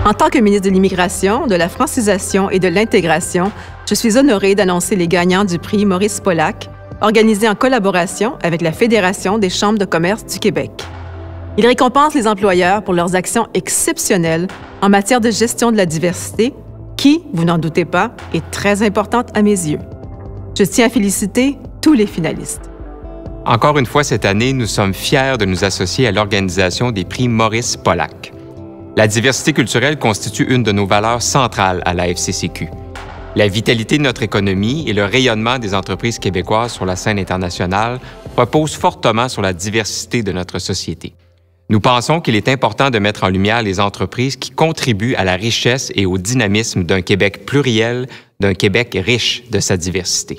En tant que ministre de l'Immigration, de la Francisation et de l'Intégration, je suis honorée d'annoncer les gagnants du prix Maurice Pollack, organisé en collaboration avec la Fédération des chambres de commerce du Québec. Il récompense les employeurs pour leurs actions exceptionnelles en matière de gestion de la diversité, qui, vous n'en doutez pas, est très importante à mes yeux. Je tiens à féliciter tous les finalistes. Encore une fois cette année, nous sommes fiers de nous associer à l'organisation des prix Maurice Pollack. La diversité culturelle constitue une de nos valeurs centrales à la FCCQ. La vitalité de notre économie et le rayonnement des entreprises québécoises sur la scène internationale reposent fortement sur la diversité de notre société. Nous pensons qu'il est important de mettre en lumière les entreprises qui contribuent à la richesse et au dynamisme d'un Québec pluriel, d'un Québec riche de sa diversité.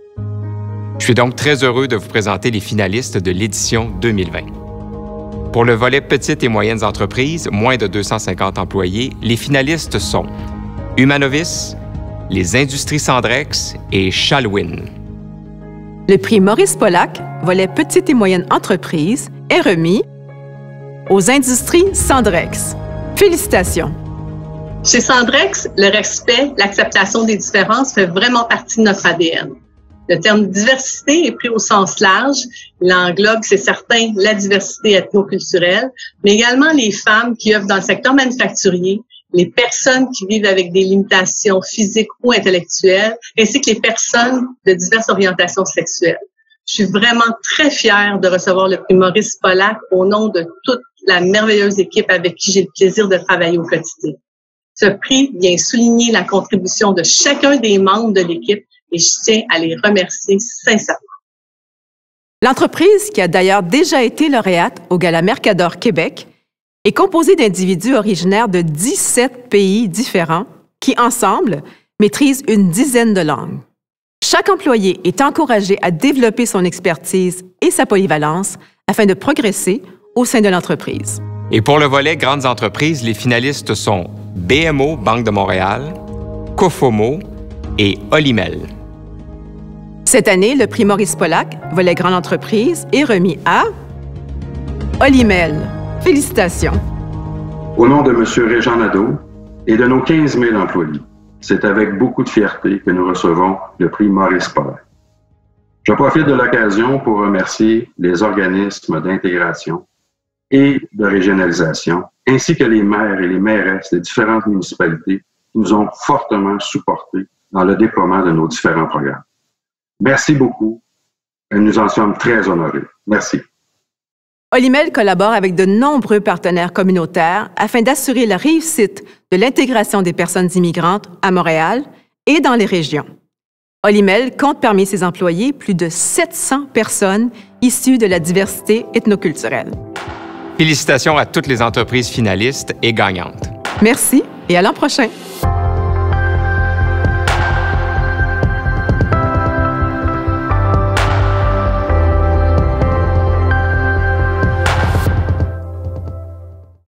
Je suis donc très heureux de vous présenter les finalistes de l'édition 2020. Pour le volet petites et moyennes entreprises, moins de 250 employés, les finalistes sont Humanovis, les Industries Sandrex et Chalwin. Le prix Maurice Pollack, volet petites et moyennes entreprises, est remis aux Industries Sandrex. Félicitations! Chez Sandrex, le respect, l'acceptation des différences fait vraiment partie de notre ADN. Le terme diversité est pris au sens large. Il englobe, c'est certain, la diversité ethnoculturelle, mais également les femmes qui œuvrent dans le secteur manufacturier, les personnes qui vivent avec des limitations physiques ou intellectuelles, ainsi que les personnes de diverses orientations sexuelles. Je suis vraiment très fière de recevoir le prix Maurice Pollack au nom de toute la merveilleuse équipe avec qui j'ai le plaisir de travailler au quotidien. Ce prix vient souligner la contribution de chacun des membres de l'équipe et je tiens à les remercier sincèrement. L'entreprise, qui a d'ailleurs déjà été lauréate au Gala Mercador Québec, est composée d'individus originaires de 17 pays différents qui, ensemble, maîtrisent une dizaine de langues. Chaque employé est encouragé à développer son expertise et sa polyvalence afin de progresser au sein de l'entreprise. Et pour le volet grandes entreprises, les finalistes sont BMO, Banque de Montréal, Cofomo et Olimel. Cette année, le prix Maurice Pollack, volet grande entreprise, est remis à Olimel. Félicitations. Au nom de M. Régent Nadeau et de nos 15 000 employés, c'est avec beaucoup de fierté que nous recevons le prix Maurice Pollack. Je profite de l'occasion pour remercier les organismes d'intégration et de régionalisation, ainsi que les maires et les mairesses des différentes municipalités qui nous ont fortement supportés dans le déploiement de nos différents programmes. Merci beaucoup et nous en sommes très honorés. Merci. Olimel collabore avec de nombreux partenaires communautaires afin d'assurer la réussite de l'intégration des personnes immigrantes à Montréal et dans les régions. Olimel compte parmi ses employés plus de 700 personnes issues de la diversité ethnoculturelle. Félicitations à toutes les entreprises finalistes et gagnantes. Merci et à l'an prochain.